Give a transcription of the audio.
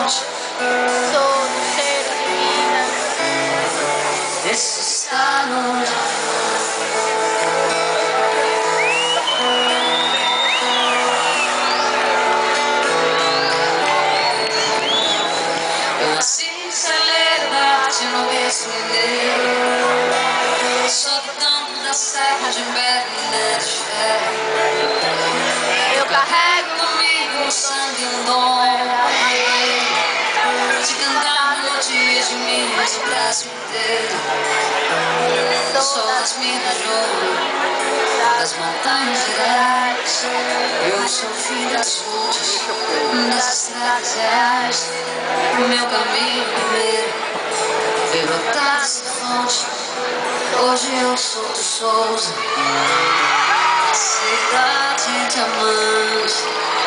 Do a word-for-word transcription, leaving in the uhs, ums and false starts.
fonte. Sou do cheiro de Minas. Esse está longe. Eu nasci em Celebridade no berço mineiro. Sou do campo da serra de Berlim de ferro. Eu carrego comigo o sangue no dom de cantar melodias de Minas do Brasil inteiro. Sou das minas de ouro, das montanhas gerais. Eu sou filho das fontes, das estradas reais. Meu caminho primeiro veio brotar dessa fonte. Hoje eu sou do Souza, cidade de amantes.